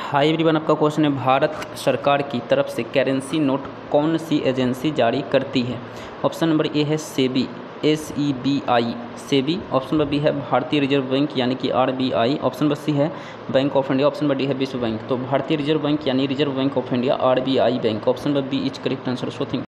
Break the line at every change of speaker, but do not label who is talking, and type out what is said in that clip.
High everyone, आपका question है भारत सरकार की तरफ से करेंसी नोट कौन सी एजेंसी जारी करती है। ऑप्शन नंबर ए है SEBI, SEBI SEBI. Option number B है भारतीय रिजर्व बैंक यानी कि RBI। ऑप्शन नंबर सी है bank of India. Option number D है विश्व बैंक। तो भारतीय रिजर्व बैंक यानी reserve bank of India, RBI bank. Option number B is correct answer. So think